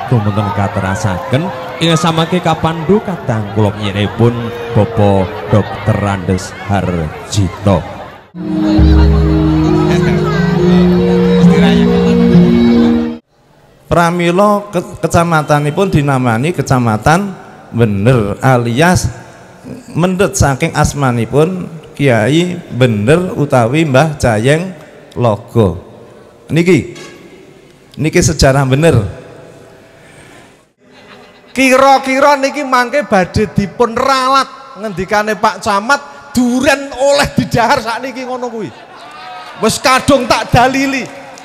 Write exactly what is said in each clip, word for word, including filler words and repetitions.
Tumunten katerasaken ing samangke kapandu kadang kula nyiripun Bapak Dokter Andes Harjito. Pramila ke kecamatanipun dinamani Kecamatan Bener alias mendhet saking asmanipun Kiai Bener utawi Mbah Jayeng Logo. Niki niki sejarah bener. Kira-kira niki mangke badhe dipun ralat ngendikane Pak Camat duren oleh didahar sakniki ngono kuwi. Wis kadung tak dalili.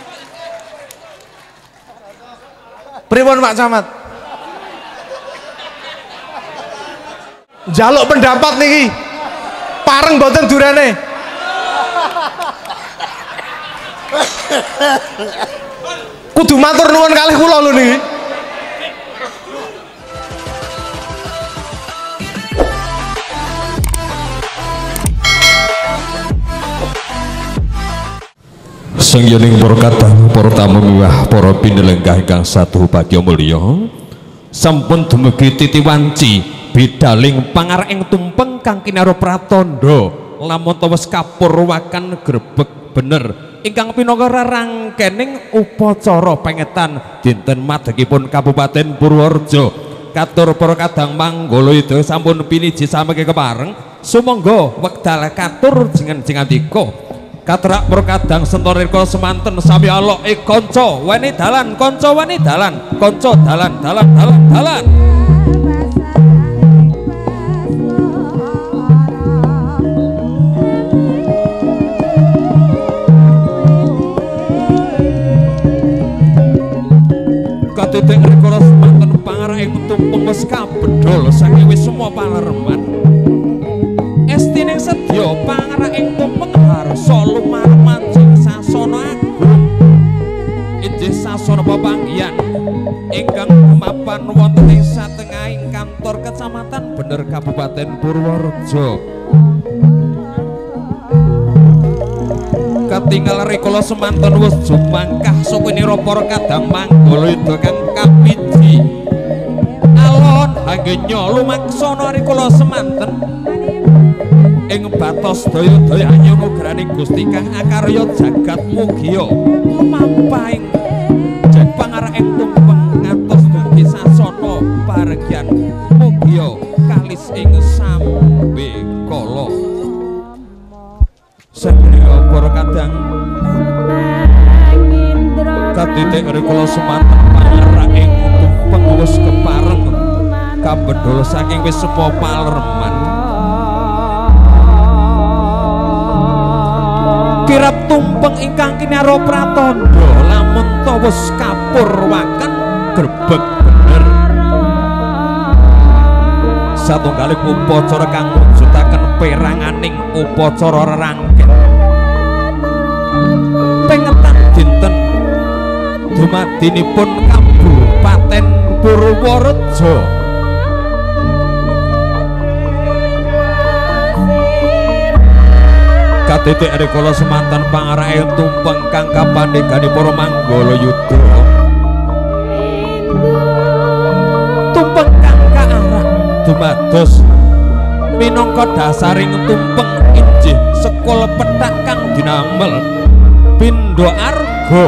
Pripun Pak Camat? Njaluk pendapat niki. Pareng mboten durene? Kudu matur nuwun kalih kula lho niki. Sengyening para kadang para tamu miwah para pinalenggah ingkang satu bagya mulya sampun dumugi titiwanci bidaling pangaraing tumpeng kang kinaro pratandha lamun wis kapurwakan grebeg bener ingkang pinangka rangkening upacara pengetan dinten madegipun Kabupaten Purworejo. Katur para kadang manggala ida sampun piniji samangke kepareng sumangga wekdal katur jenengan-jenengandika katrak perkadang sentorir kala semanten sami alok e kanca weni dalan kanca weni dalan kanca dalan dalan dalan dalan katitik rikala semanten pangaraing tumpeng wis kabedhol saking wis semua palereman estining sedya pangaraing tumpeng harsa lumarman jeng sasana agung inggih sasana pepanggihan ingkang mapan wonten ing satengahing kantor Kecamatan Bener Kabupaten Purworejo. Katingal rikala semanten wis jumangkah sukunira para kadang manggala ida kang kapiji alon hangenya lumaksana rikala semanten ing batos daya-daya anyunugraning Gusti kang akarya jagat mugia lumampahing jek pangaraing tumpeng ngantos dumugi sasana paregyan mugia kalis ing sambe kala. Sapunika para kadang katitik rikala semanten pangaraing tumpeng wis kepareng kabedhol saking wis sepa palereman kirap tumpeng ingkang kinaro pratandha lamun ta wis kapurwaken grebeg bener satunggaling upacara kang mujudaken peranganing upacara rerangken pengetan dinten dumadinipun Kabupaten Purworejo. Katitik rikala semanten pangaraing tumpeng kang kapandhegani para manggala yuda tumpeng kang kaarah dumados minangka dasaring tumpeng inggih sekul pethak kang dinamel pindha arga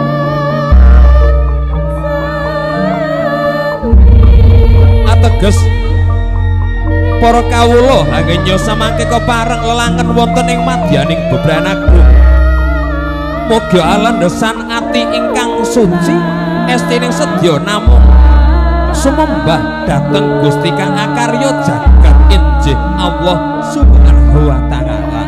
ateges para kawula angenya samangke kepareng lelangan wonten ing madyaning bebranagung muga alandesan ati ingkang suci estining sedya namung sumembah dhateng Gusti kang akarya jagat inggih Allah Subhanahu wa taala.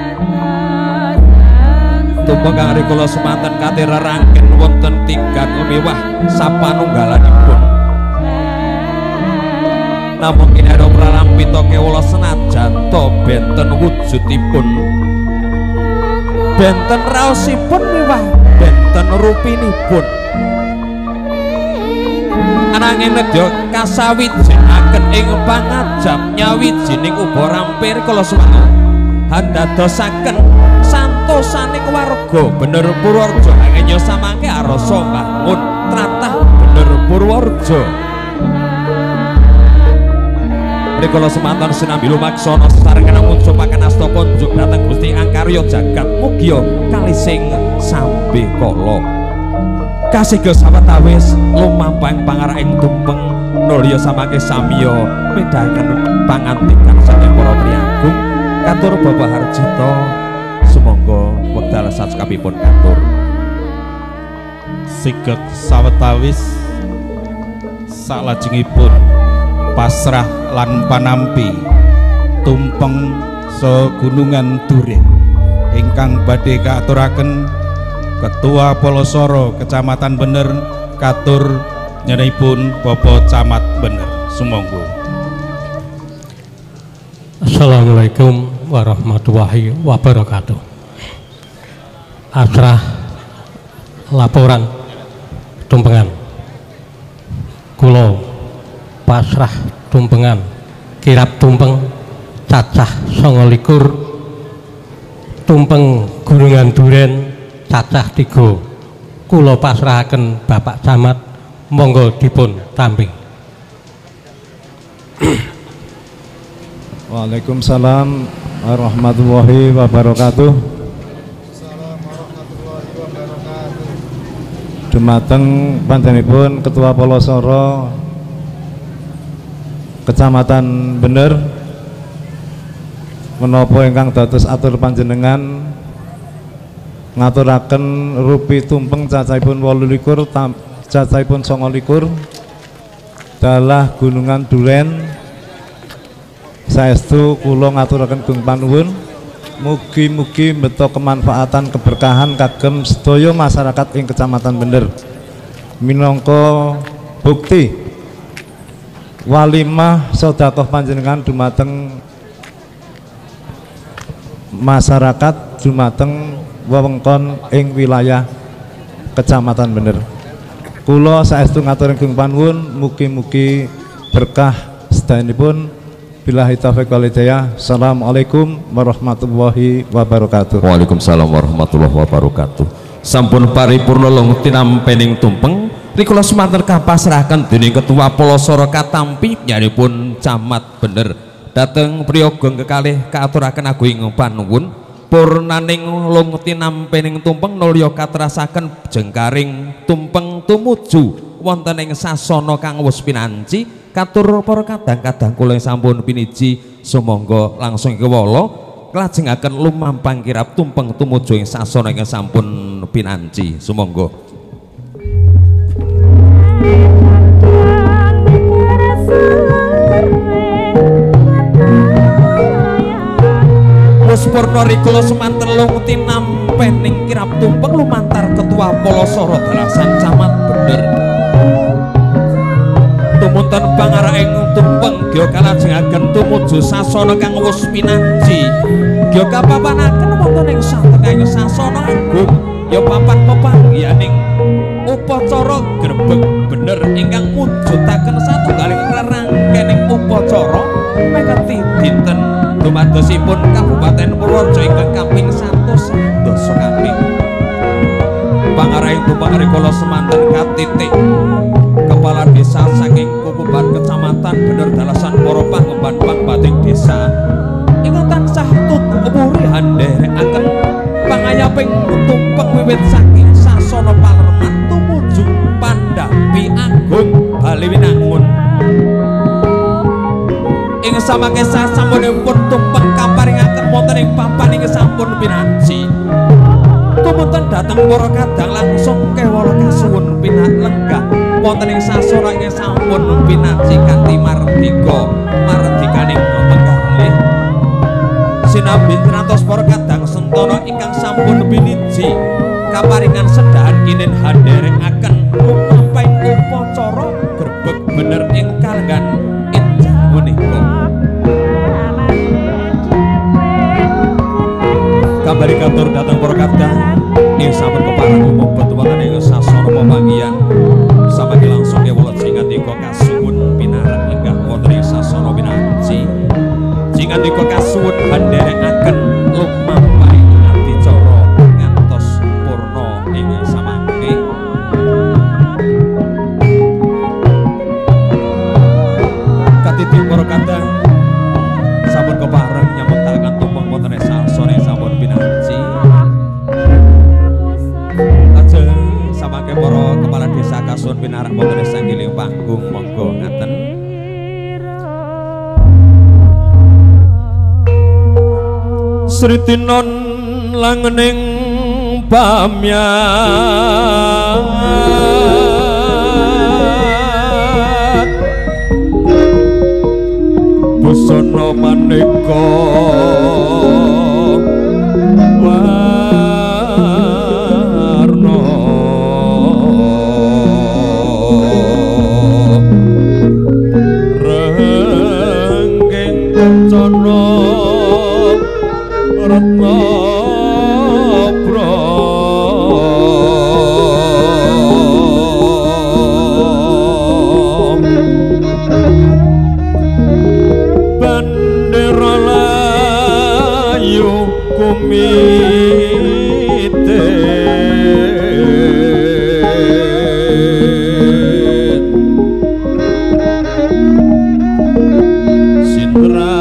Tumpeng kang rikala semanten kate rerangken wonten tigang miwah sapanunggalanipun namung kinaro pralampita kewala senajan to benten wujudipun benten raosipun miwah benten rupinipun ananging nedya kasawijenaken ing pangajap nyawijining uga rampir kala suwana handadosaken santosaning warga Bener Purworejo angenya samangke arasa bangun tratah Bener Purworejo. Rikala semanten sinambi lumaksana sarengan ngucupaken asta kunjuk dhateng Gusti Angkarya jagat mugia kalising sambe kala. Kasiga sawetawis lumampahing pangaraing tumpeng nulya samangke samiya medhahaken pangantikan saking para priyagung katur Bapak Harjito sumangga wekdal sacekapipun katur. Sigeg sawetawis salajengipun pasrah lan panampi tumpeng segunungan Duren ingkang badhe kaaturaken Ketua Polosoro Kecamatan Bener katur nyenipun Bapak Camat Bener sumangga. Assalamualaikum warahmatullahi wabarakatuh. Asrah laporan tumpengan kula pasrah tumpengan kirap tumpeng cacah sanga likur tumpeng Gunungan Duren cacah tiga kula pasrahaken Bapak Camat monggo dipun tampi. Waalaikumsalam warahmatullahi wabarakatuh. Dumateng panjenenganipun Ketua Polosoro Kecamatan Bener menapa ingkang dados atur panjenengan ngaturaken rupi tumpeng cacahipun wolu likur cacahipun sanga likur dalah Gunungan Duren. Saestu kula ngaturaken gung panuwun mugi-mugi mbeta kemanfaatan keberkahan kagem sedaya masyarakat ing Kecamatan Bener minangka bukti walimah sedekah panjenengan dumateng masyarakat dumateng wewengkon ing wilayah Kecamatan Bener. Kula saestu ngaturaken gung panuwun mugi-mugi berkah sedayanipun. Billahi taufiq wal hidayah. Assalamualaikum warahmatullahi wabarakatuh. Waalaikumsalam warahmatullahi wabarakatuh. Sampun paripurna long tinampening tumpeng rikala semanten kapasrahaken dening Ketua Polosoro katampi nyanipun Camat Bener dhateng priyaga kekalih kaaturaken agung panuwun purnaning long tinampening tumpeng nulya katrasaken jengkaring tumpeng tumuju wonten ing sasana kang wis pinanci. Katur para kadang-kadang kula sampun piniji sumangga langsung kewala klajengaken lumampang kirap tumpeng tumuju ing sasana ingkang sampun pinanci sumangga. Wis purna rikala semanten lung tinampening kirap tumpeng lumantar Ketua Polosoro Dalasan Camat Bener. Tumunten pangaraing tumpeng gya kalajengaken tumuju sasana kang wis pinanci gya kapapanaken wonten ing satengahing sasana agung ya papan pepanggihaning upacara Grebeg Bener ingkang mujudaken satunggaling rerangkening upacara mekaten dinten dumadosipun Kabupaten Purworejo ingkang kaping satus dasa kaping pangaraing tumpeng rikala semanten katitik Kepala Desa saking Kukuban Kecamatan Bener Dalasan para pangemban pangbating desa ingkang tansah tuturi handherekaken pangayaping tumpeng wiwit saking sasana Palerman tumuju Pandapi Agung Baliwinangun. Ing samangke sasampunipun tumpeng kaparingaken wonten ing papan ing sampun pinanci tumunten dhateng para kadang langsung kewala kasuwun pinalenggah wonten ing sasana ing sampun pinanci kanthi mardika mardikaning penggalih sinambi ngantos para kadang sentana ingkang sampun piniji kaparingan sedahan kinin handherekaken lumampahing upacara Grebeg Bener ing kalenggan injang punika. Kabari katur dhateng para kadang ing sampun kepareng umum wonten ing sasana pepanggihan samangke langsung kewala jingandika kasuwun pinarak lenggah wonten ing sasana pinanci jingandika kasuwun handherekaken lumampahing adicara ngantos purna ing samangke panggung monggo ngaten. Sritinon langening pamyat busana maneka warna renggeng kencana Ratna bandera layu kumite Sindra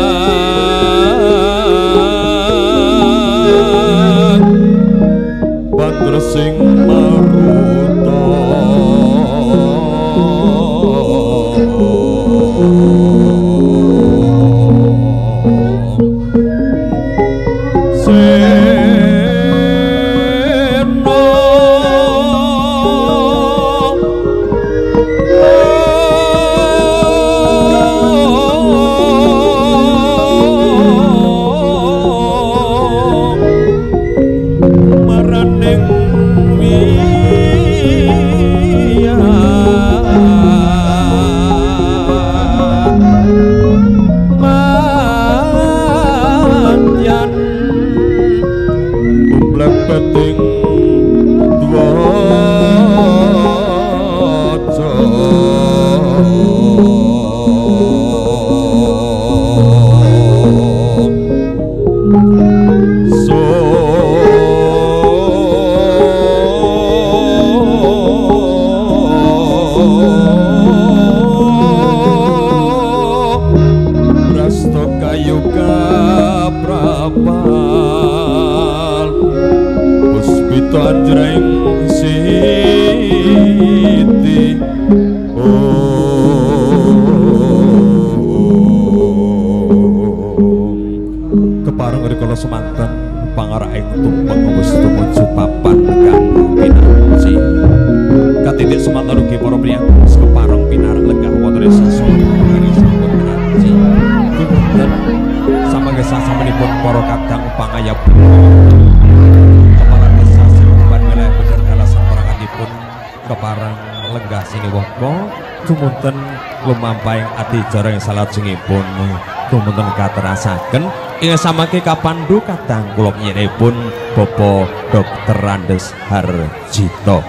Bandra sing maruta lumampahing ati jarang salajengipun tumunten katerasaken ing samangke kapandu kadang kula nyiripun Bapak Dokter Andes Harjito.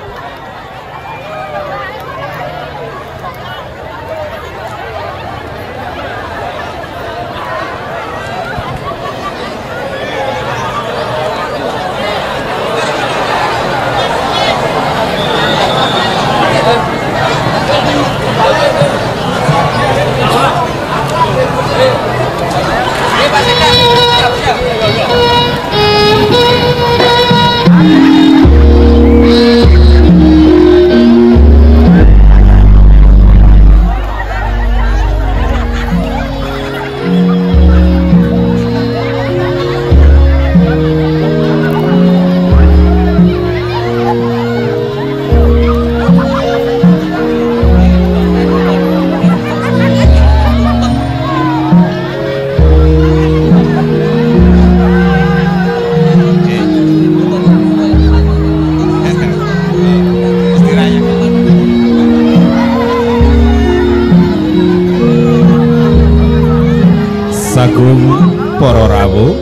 para rawuh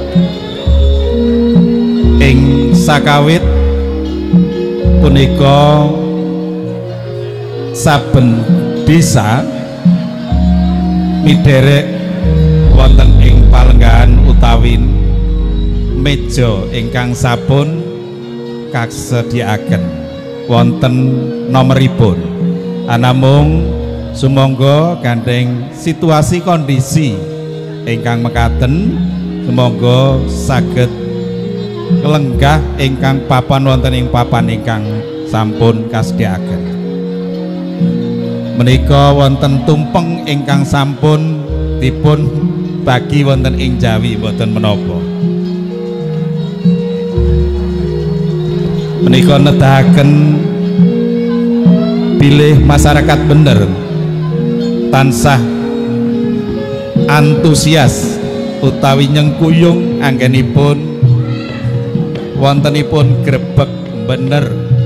ing sakawit punika saben desa miderek wonten ing palenggahan utawi meja ingkang sampun kasedhiaaken wonten nomeripun anamung sumangga gandeng situasi kondisi ingkang mekaten sumangga saged kelenggah ingkang papan wonten ing papan ingkang sampun kasedhiaaken menika wonten tumpeng ingkang sampun dipun bagi wonten ing Jawi boten menapa. Menika nedahaken pilih masyarakat bener tansah antusias utawi nyengkuyung anggenipun wontenipun grebeg bener.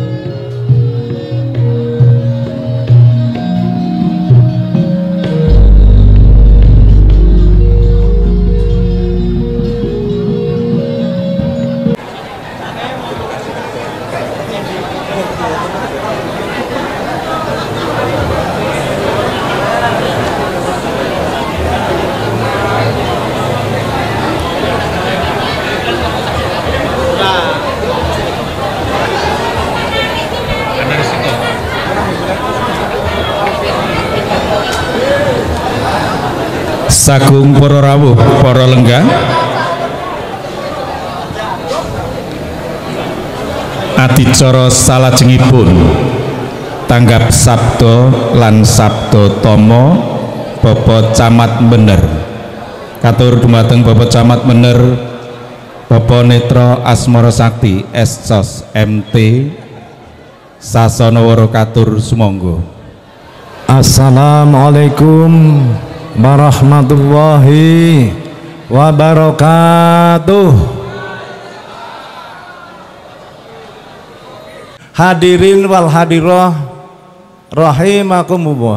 Sagung para rawuh, para lenggah, adicara salajengipun tanggap sabda lan sabda tama Bapak Camat Bener. Katur dumateng Bapak Camat Bener, Bapak Netra Asmara Sakti S C O S M T Sasana Wara katur sumangga. Assalamualaikum warahmatullahi wabarakatuh. Hadirin wal hadirah rahimakumullah.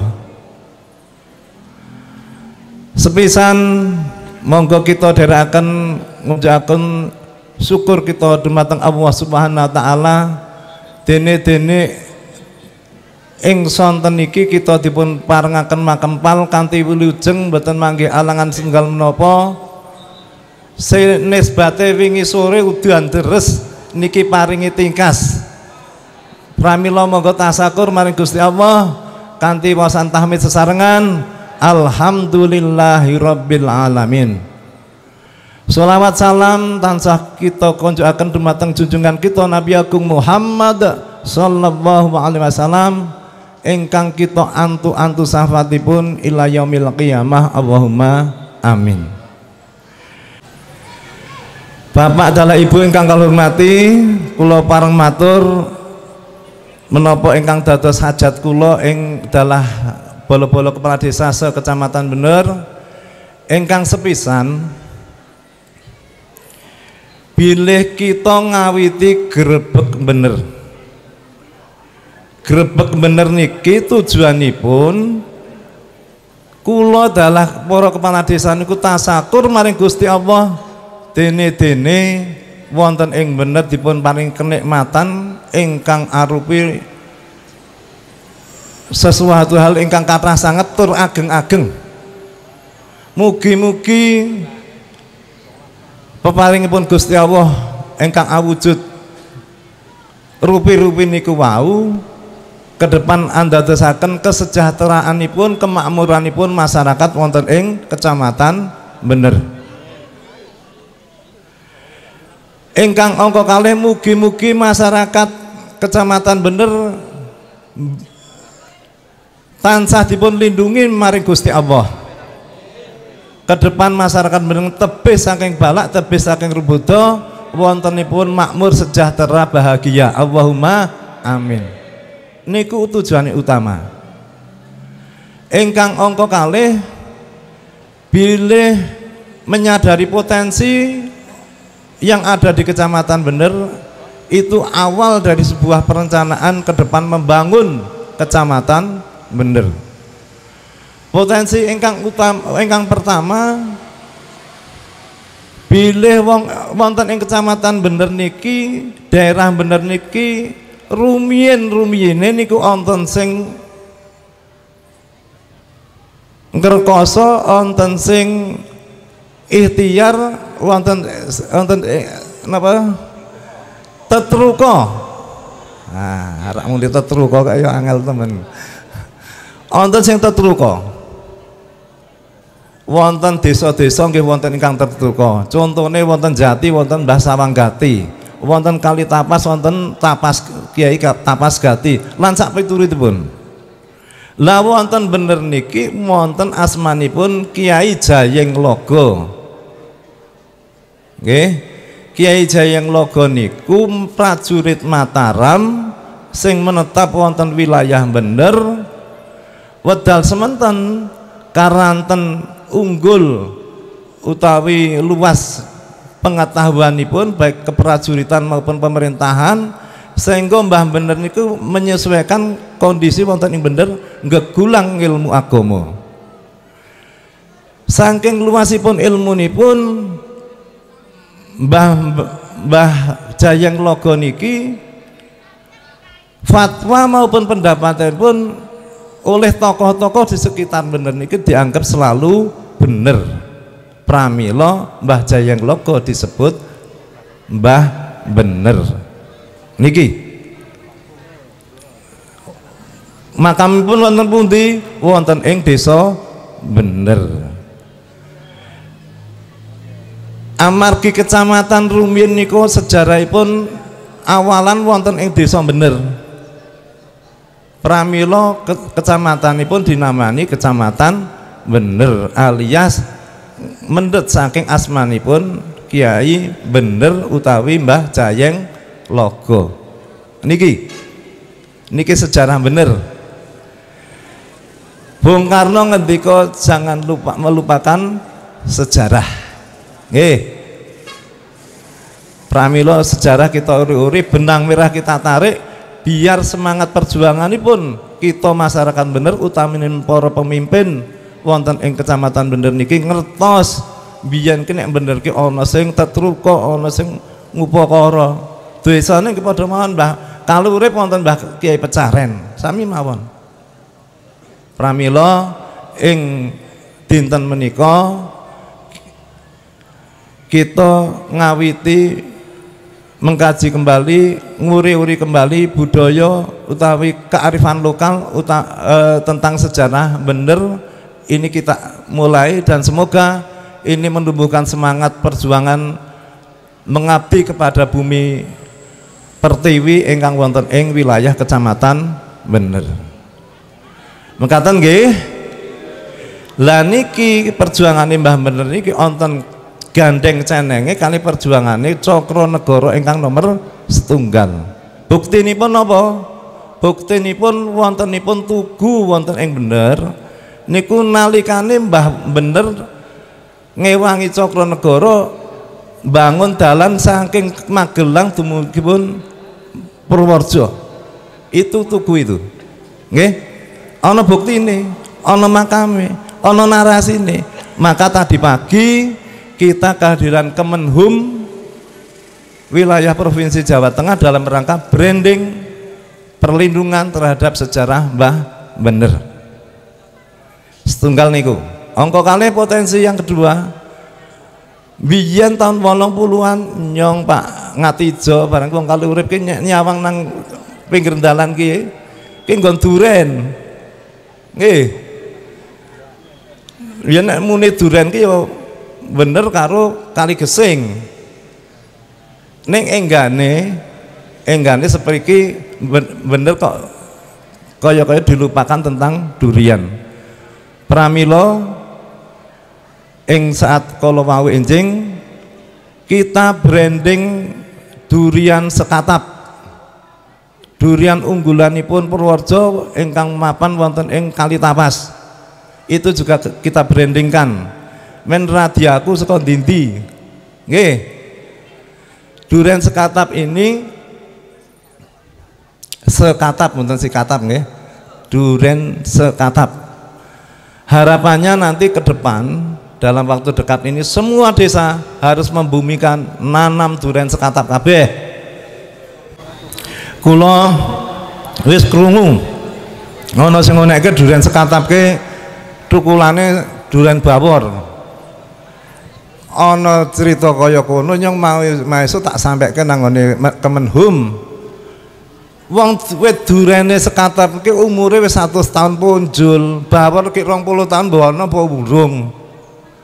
Sepisan monggo kita dherekaken ngucapaken syukur kita dumateng Allah Subhanahu wa taala dene-dene ing sonten iki kita dipun parengaken makempal kanthi wilujeng boten manggih alangan setunggal menapa. Senisbate wingi sore udan deres niki paringi tingkas. Pramila monggo tasakur maring Gusti Allah kanthi waosan tahmid sesarengan alhamdulillahirabbil alamin. Sholawat salam tansah kita konjokaken dumateng junjungan kita Nabi Agung Muhammad sallallahu alaihi wasallam ingkang kita antu-antu syafaatipun ila yaumil qiyamah. Allahumma amin. Bapak dalah Ibu ingkang kula hormati, kula pareng matur menapa ingkang dados hajat kula ing dalah bolo-bolo kepala desa se Kecamatan Bener ingkang sepisan bilih kita ngawiti grebeg bener. Grebeg bener niki tujuanipun kula dalah para kepala desa niku tasakur maring Gusti Allah dene-dene wonten ing bener dipun paring kenikmatan ingkang arupi sesuatu hal ingkang kathah sanget tur ageng-ageng. Mugi-mugi peparingipun Gusti Allah ingkang awujud rupi-rupi niku wau ke depan andadosaken kesejahteraanipun kemakmuranipun masyarakat wonten ing Kecamatan Bener. Ingkang angka kalih mugi-mugi masyarakat Kecamatan Bener tansah dipun lindungi maring Gusti Allah. Ke depan masyarakat Bener tebih saking balak, tebih saking rubuda, wontenipun makmur sejahtera bahagia. Allahumma amin. Niku tujuan utama. Ingkang angka kalih bilih menyadari potensi yang ada di Kecamatan Bener itu awal dari sebuah perencanaan ke depan membangun Kecamatan Bener. Potensi ingkang utama, ingkang pertama bilih wong wonten ing Kecamatan Bener niki, daerah Bener niki rumiyin-rumiyine niku wonten sing ngrekoso, wonten sing ikhtiar, wonten wonten napa tetruka. Nah, arek mung tetruka kaya angel temen. Wonten sing tetruka. Wonten desa-desa nggih wonten ingkang tetruka. Contone wonten Jati, wonten Mbah Sawanggati. Wonten Kali Tapas, wonten Tapas Kiai Tapas Gati lan sak piturutipun. Lah wonten bener niki wonten asmanipun Kiai Jayeng Logo. Nggih. Kiai Jayeng Logo niku prajurit Mataram sing menetap wonten wilayah bener. Wedal semanten karanten unggul utawi luas pengetahuanipun baik keprajuritan maupun pemerintahan, sehingga Mbah Bener niku menyesuaikan kondisi wonten ing bener ngegulang ilmu agama. Saking luasipun ilmunipun Mbah Mbah Jayeng Logo niki fatwa maupun pendapatipun oleh tokoh-tokoh di sekitar bener niki dianggap selalu bener. Pramila Mbah Jayeng Logo disebut Mbah Bener. Niki makamipun wonten pundi? Wonten ing Desa Bener. Amargi Kecamatan Rumiyin niku sejarahipun awalan wonten ing Desa Bener. Pramila ke kecamatanipun dinamani Kecamatan Bener alias mendhet saking asmanipun Kiai Bener utawi Mbah Jayeng Logo. Niki niki sejarah bener. Bung Karno ngendika jangan lupa melupakan sejarah. Nggih. Pramila sejarah kita uri-uri, benang merah kita tarik biar semangat perjuangan ini pun kita masyarakat bener utaminipun para pemimpin wonten ing Kecamatan Bener niki ngertos biyen ki nek bener ki ana sing tetruka, ana sing ngupakara. Desane ki padha mawon Mbah, kalau urip wonten Mbah Kiai Pecaren, sami mawon. Pramila ing dinten menika kita ngawiti mengkaji kembali, nguri-uri kembali budaya utawi kearifan lokal uta, e, tentang sejarah bener ini kita mulai, dan semoga ini menumbuhkan semangat perjuangan mengabdi kepada bumi pertiwi ingkang wonten ing wilayah Kecamatan Bener. Mekaten nggih. Lah niki perjuangane Mbah Bener niki wonten gandeng cenenge kali perjuangane Cakranagara ingkang nomor setunggal. Buktinipun napa? Buktinipun wontenipun tugu wonten ing Bener niku nalikane Mbah Bener ngewangi Cakranagara bangun dalan saking Magelang dumugipun Purworejo. Itu tugu itu. Nggih. Ana buktine, ana makame, ana narasine. Maka tadi pagi kita kehadiran Kemenhum wilayah Provinsi Jawa Tengah dalam rangka branding perlindungan terhadap sejarah Mbah Bener. Setunggal niku. Angka kalih potensi yang kedua, biyen tahun wolong puluhan nyong Pak Ngatijo barang wong kali urip ki nyawang nang pinggir dalan ki ki nggon duren. Nggih. Yen nek muni duren ki yo bener karo Kali Gesing. Ning enggane enggane sepriki bener kok kaya-kaya dilupakan tentang durian. Pramila ing saat kala wau enjing kita branding durian sekatap. Durian unggulanipun Purworejo ingkang mapan wonten ing Kali Tapas. Itu juga kita brandingkan. Men radiaku saka ndi-ndi. Nggih. Durian sekatap ini sekatap mboten sikatap nggih. Durian sekatap. Harapannya nanti ke depan dalam waktu dekat ini semua desa harus membumikan nanam durian sekatap kabeh. Kula wis krungu ana sing ngonekke durian sekatapke tukulane durian bawor. Ana cerita kaya kono nyong mau maeso tak sampaikan nang ngene Kemenhum. Wong wit durene sekatap ki umure wis seratus tahun punjul, bawor ki rong puluh tahun mbono apa urung.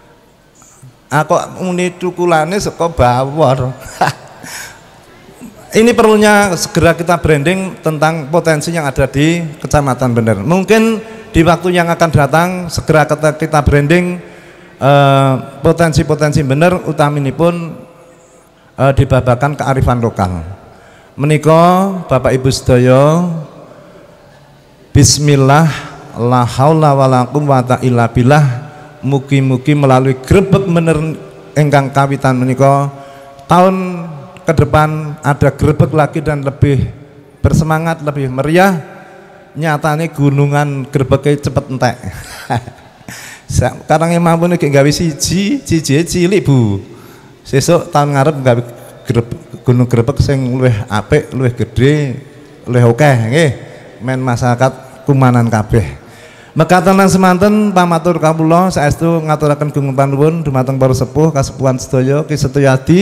Aku muni tukulane saka bawor. Ini perlunya segera kita branding tentang potensi yang ada di Kecamatan Bener. Mungkin di waktu yang akan datang segera kita, kita branding potensi-potensi uh, bener utaminipun uh, dibabakan kearifan lokal. Menika Bapak Ibu sedaya, bismillah la haula wala quwwata illa billah. Mugi-mugi melalui grebek bener ingkang kawitan menika tahun ke depan ada grebek lagi dan lebih bersemangat, lebih meriah. Nyatane gunungan grebeke cepet entek. Sekarang yang mampu nih gawe siji, siji cilik Bu. Sesuk tahun ngarep gawe gunung grebek sing luwih apik, luwih gede, luwih akeh nggih. Men masyarakat kumanan kabeh. Mekaten lan semanten pamatur kawula saestu ngaturaken gunging panuwun dumateng para sepuh kasepuhan sedaya Ki Setyadi.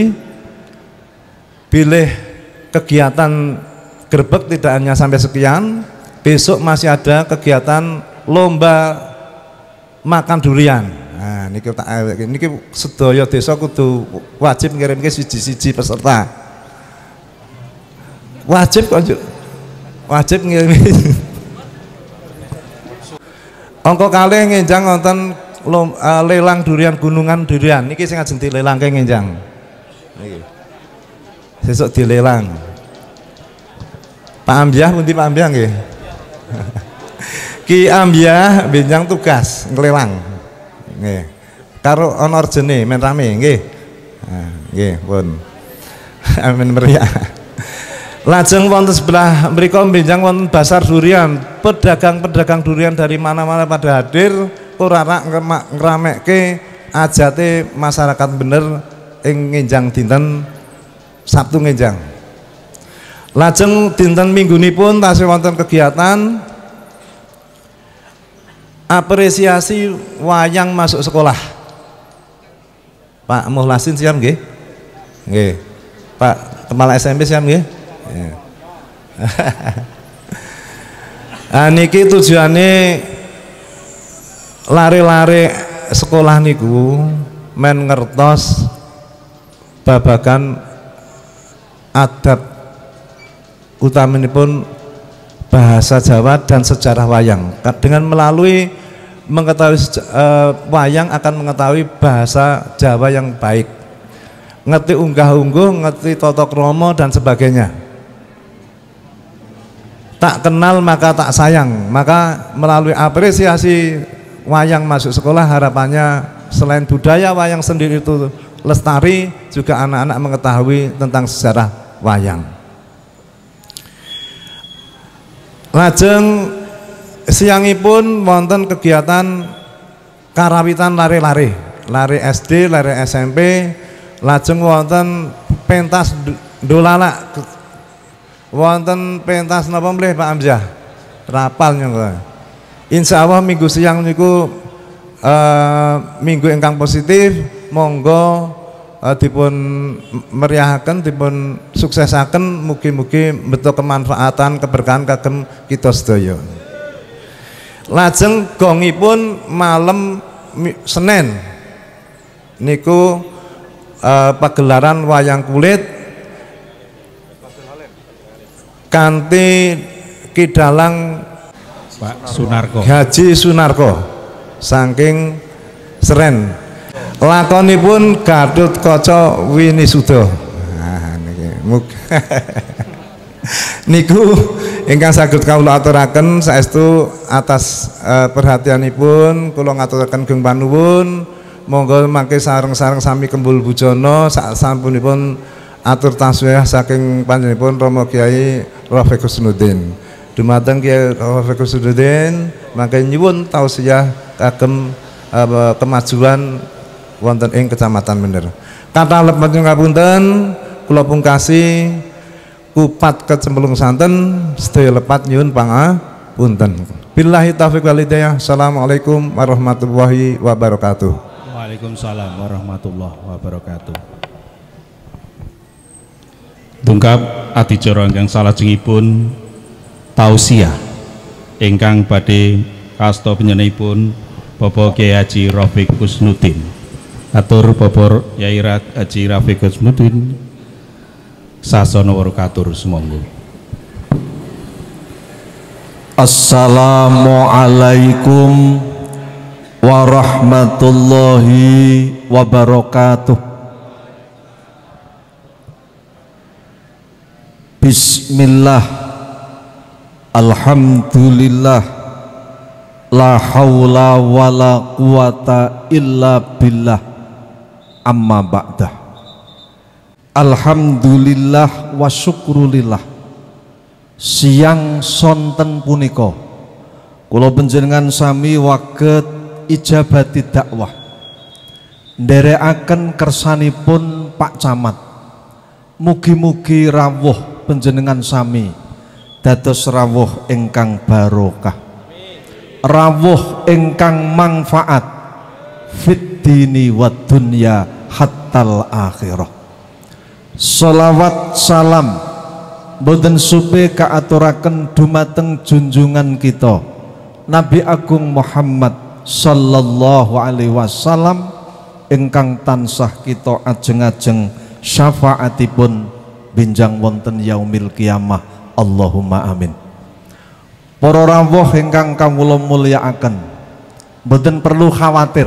Bilih kegiatan grebek tidak hanya sampai sekian, besok masih ada kegiatan lomba makan durian. Nah, niki tak niki sedaya desa kudu wajib ngirimke siji-siji peserta. Wajib kok wajib ngirim. Angka kalih ngenjang wonten uh, lelang durian gunungan durian. Niki sing ajeng dilelangke ngenjang. Niki. Sesuk dilelang. Pak Ambyah pundi Pak Ambyah nggih? Ki Ambyah benjang tugas nglelang. Nggih. Karo ana orjene men rame nggih. Nah, nggih, pun. Amin meriah. Lajeng wonten sebelah mriku benjang wonten basar durian. Pedagang-pedagang durian dari mana-mana pada hadir ora rak ngeramekke ajate masyarakat bener ing ngenjang dinten Sabtu ngenjang. Lajeng dinten minggunipun tasih wonten kegiatan apresiasi wayang masuk sekolah. Pak Muhlasin siap nggih? Nggih. Pak Kepala S M P siap nggih? Ya. Nah, niki tujuane lare-lare sekolah niku men ngertos babagan adab utaminipun bahasa Jawa dan sejarah wayang. Dengan melalui mengetahui uh, wayang akan mengetahui bahasa Jawa yang baik, ngerti unggah-ungguh, ngerti tata krama dan sebagainya. Tak kenal maka tak sayang. Maka melalui apresiasi wayang masuk sekolah, harapannya selain budaya wayang sendiri itu lestari, juga anak-anak mengetahui tentang sejarah wayang. Lajeng siangipun wonten kegiatan karawitan lare-lare, lare S D, lare S M P. Lajeng wonten pentas dolala, wonten pentas napa mlih Pak Amzah? Rapal nyong. Insya Allah minggu siang niku uh, minggu ingkang positif, monggo Uh, dipun meriahaken, dipun suksesaken, mugi-mugi beto kemanfaatan keberkahan kagem kita sedaya. Lajeng gongipun malam Senin niku uh, pagelaran wayang kulit kanthi kidalang Pak Sunarko, Haji Sunarko saking Seren. Lakonipun Gatut Kaca Winisuda. Nah, niki niku ingkang saged kawula aturaken saestu atas uh, perhatianipun kula ngaturaken geng panuwun. Monggo mangke sareng-sareng sami kembul bujana sasampunipun atur tasbih saking panjenenganipun Rama Kyai Rafiq Husnuddin. Dumateng Kyai Rafiq Husnuddin mangke nyuwun tausiah kagem uh, kemajuan wonten ing Kecamatan Bener. Kata lepet ngapunten, kula pungkasi kupat kecemplung santen sedaya lepat nyuwun pangapunten. Billahi taufiq wal hidayah. Assalamualaikum warahmatullahi wabarakatuh. Waalaikumsalam warahmatullahi wabarakatuh. Tungkap adicara ingkang salajengipun tausiah ingkang badhe kasta panjenenganipun Bapak Kyai Haji Rafiq Husnuddin. Atur Bapak Kyai Haji Rafiq Husnuddin sasana warukatur sumangga. Assalamualaikum warahmatullahi wabarakatuh. Bismillah, alhamdulillah, la haula wala quwata illa billah, amma ba'dah. Alhamdulillah wa syukrulillah. Siang sonten punika kula panjenengan sami waget ijabati dakwah nderekaken kersanipun Pak Camat. Mugi-mugi rawuh panjenengan sami dados rawuh ingkang barokah, rawuh ingkang manfaat fid dini wad dunya hattal akhirah. Sholawat salam boten supe kaaturaken dumateng junjungan kita Nabi Agung Muhammad sallallahu alaihi wasallam ingkang tansah kita ajeng-ajeng syafaatipun benjang wonten yaumil kiamah. Allahumma amin. Para rawuh ingkang kawula mulyakaken, boten perlu khawatir,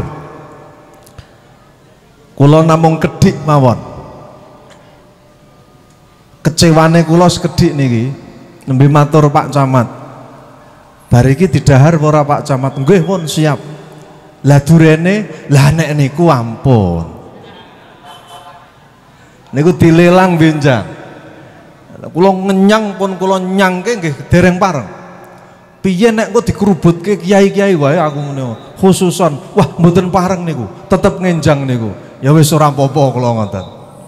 kula namung kedhik mawon. Kecewane kula sekedhik niki nembe matur Pak Camat, bar iki didhahar ora Pak Camat? Nggih pun siap. Lah durene lah nek niku ampun, niku dilelang benjang. Kula ngenyang pun kula nyangke nggih dereng pareng. Piye nek kok dikerubutke kiai-kiai wae aku ngene khususon, wah mboten pareng niku, tetep ngenjang niku. Ya wis ora apa-apa kula ngoten.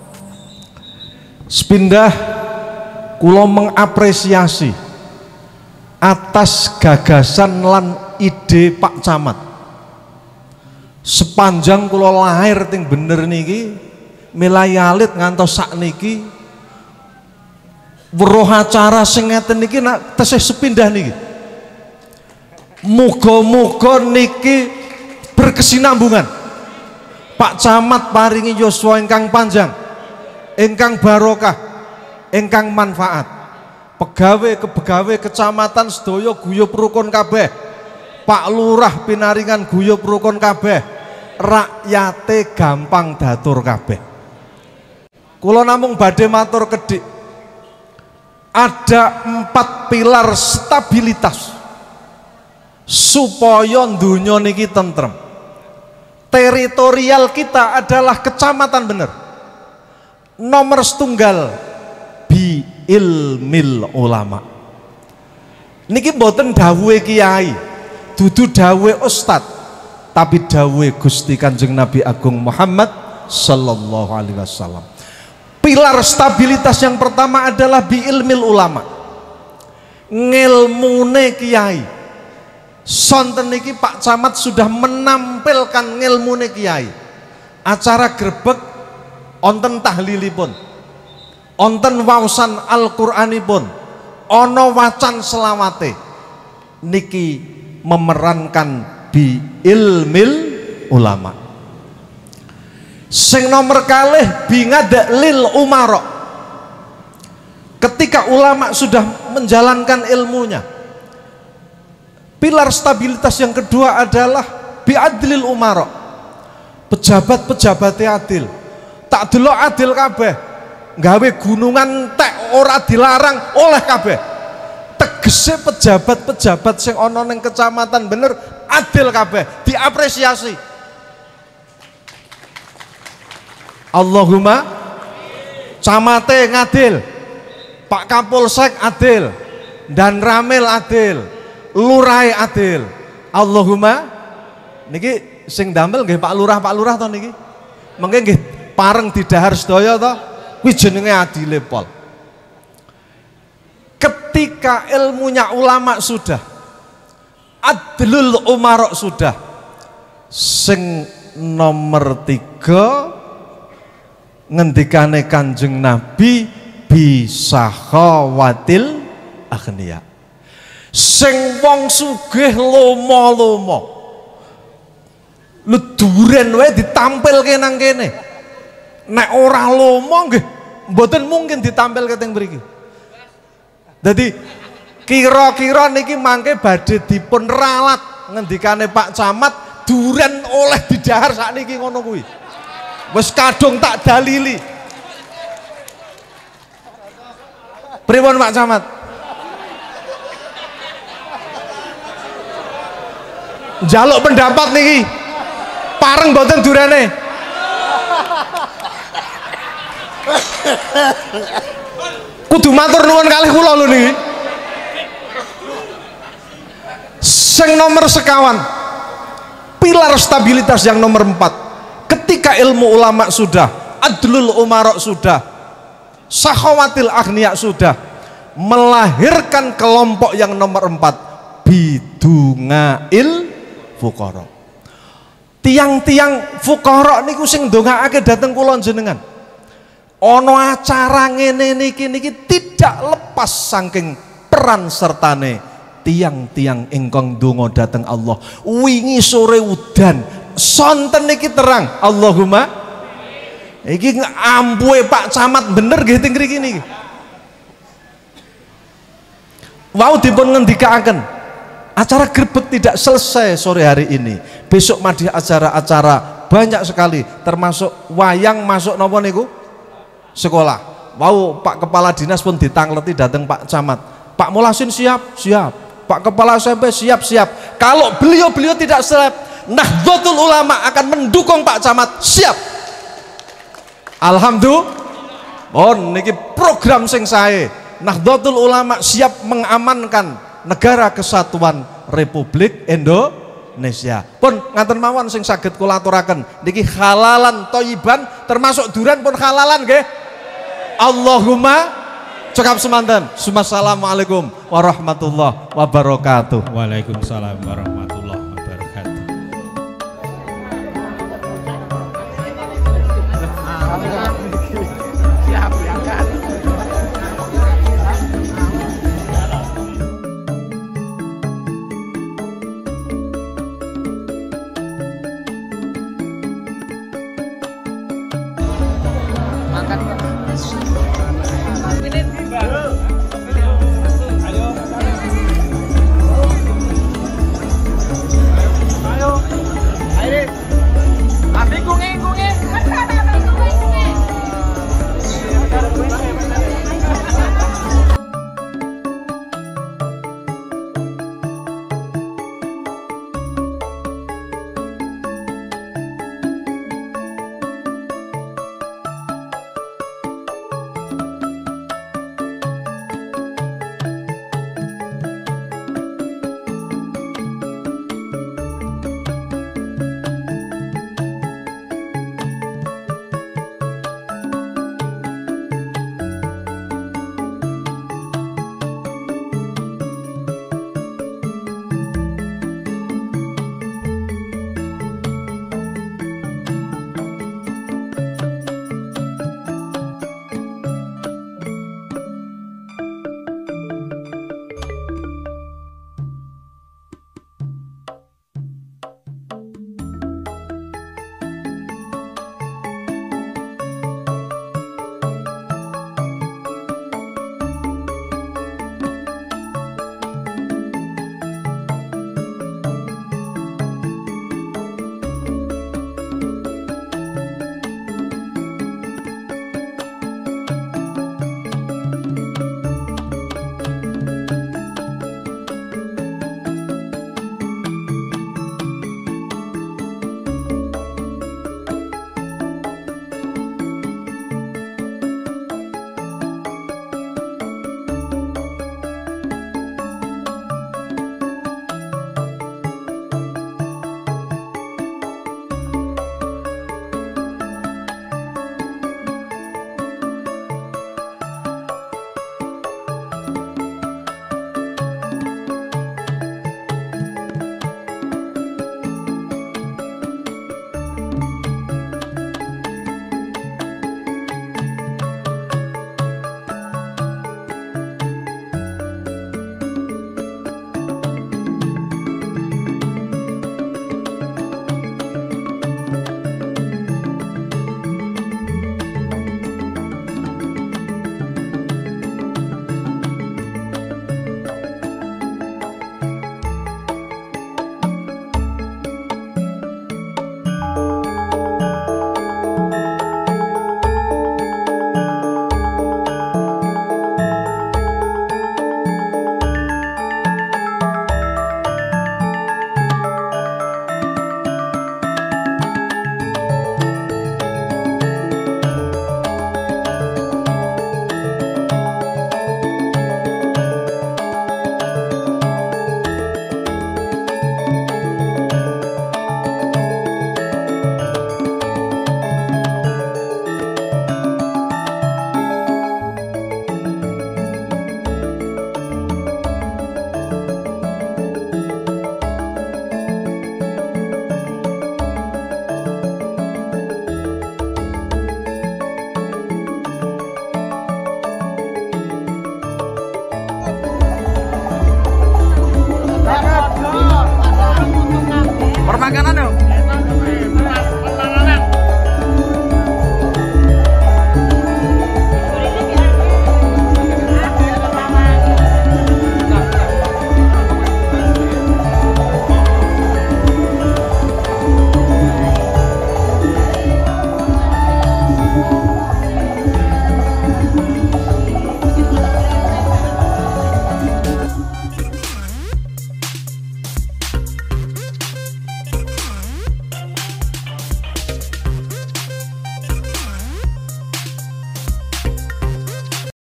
Sepindah kula mengapresiasi atas gagasan lan ide Pak Camat. Sepanjang kula lahir ting bener niki, milai alit ngantos sakniki, weruh acara sing ngeten niki nak tesih sepindah niki. Muga-muga niki berkesinambungan. Pak Camat paringi yuswa ingkang panjang, ingkang barokah, ingkang manfaat. Pegawai kepegawai kecamatan sedaya guyub rukun kabeh. Pak Lurah pinaringan guyub rukun kabeh. Rakyate gampang datur kabeh. Kula namung badhe matur kedhik. Ada empat pilar stabilitas supaya dunya niki tentrem. Teritorial kita adalah kecamatan bener. Nomor setunggal bi ilmil ulama. Niki mboten dawuhe kiai, dudu dawuhe ustad, tapi dawuhe Gusti Kanjeng Nabi Agung Muhammad sallallahu alaihi wasallam. Pilar stabilitas yang pertama adalah bi ilmil ulama. Ngilmune kiai. Sonten niki Pak Camat sudah menampilkan ngilmune kiai. Acara grebek onten tahlilipun, onten waosan Al-Qur'anipun, ono wacan selawate, niki memerankan bi ilmil ulama. Sing nomor kalih bi ngadlil umara. Ketika ulama sudah menjalankan ilmunya, pilar stabilitas yang kedua adalah bi adlil umara. Pejabat-pejabatnya adil. Tak delok adil kabeh, gawe gunungan tek ora dilarang oleh kabeh. Tegese pejabat-pejabat sing ana ning kecamatan bener adil kabeh, diapresiasi. Allahumma, camate ngadil, Pak Kapolsek adil, dan Ramil adil, Lurai adil. Allahumma, niki sing damel nggih Pak Lurah, Pak Lurah to niki. Mengke nggih pareng didahar sedaya to, kuwi jenenge adile pol. Ketika ilmunya ulama sudah, adlul umarok sudah, sing nomor tiga ngendikane Kanjeng Nabi bisa khawatil aghnia. Sing wong sugih lomo-lomo, lu duren wae ditampilke nang kene. Nek ora lomo nggih mboten mungkin ditampil keteng mriki. Dadi kira-kira niki mangke badhe dipun ralat ngendikane Pak Camat duren oleh didahar sakniki ngono kuwi. Wis kadung tak dalili. Pripun Pak Camat? Njaluk pendapat niki. Pareng mboten durene? Kudu matur nuwun kalih kula lho niki. Sing nomor sekawan, pilar stabilitas yang nomor empat. Ketika ilmu ulama sudah, adlul umarok sudah, sakhawatil agniya sudah, melahirkan kelompok yang nomor empat, bidungail fuqara. Tiang-tiang fuqara niku sing ndongaake dhateng kula jenengan. Ana acara ngene niki niki tidak lepas saking peran sertane tiang-tiang ingkang ndonga dhateng Allah. Wingi sore udan, sonten niki terang. Allahumma iki ampuhe Pak Camat bener nggih teng mriki niki. Wau dipun ngendikaken acara grebek tidak selesai sore hari ini. Besok madih acara-acara banyak sekali, termasuk wayang masuk napa niku? Sekolah. Wau Pak Kepala Dinas pun ditangleti dateng Pak Camat. Pak Mulasin siap? Siap. Pak Kepala S M P siap-siap. Kalau beliau-beliau tidak siap, Nahdlatul Ulama akan mendukung Pak Camat. Siap. Alhamdulillah. Oh, niki program sing sae. Nahdlatul Ulama siap mengamankan negara kesatuan Republik Indonesia. Pun ngaten mawon sing saged kula aturaken. Niki halalan thayyiban termasuk duran pun halalan nggih. Allahumma cekap semanten. Assalamualaikum warahmatullahi wabarakatuh. Waalaikumsalam warahmatullahi